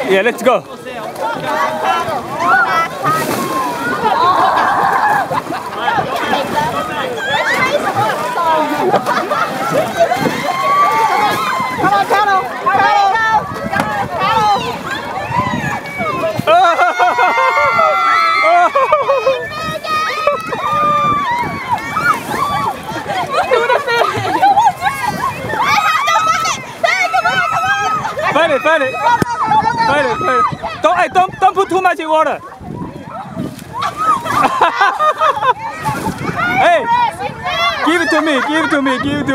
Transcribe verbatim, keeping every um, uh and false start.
Yeah, let's go. Come on, paddle! Paddle! Paddle! Find it, find it. Find it, find it. Don't, hey, don't, don't put too much in water. Hey, give it to me, give it to me, give it to me.